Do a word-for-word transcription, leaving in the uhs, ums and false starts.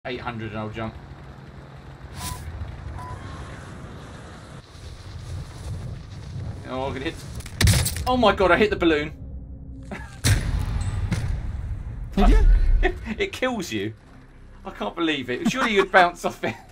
eight hundred and I'll jump. Oh, I'm gonna hit. Oh my god, I hit the balloon. Did you? It kills you. I can't believe it. Surely you'd bounce off it.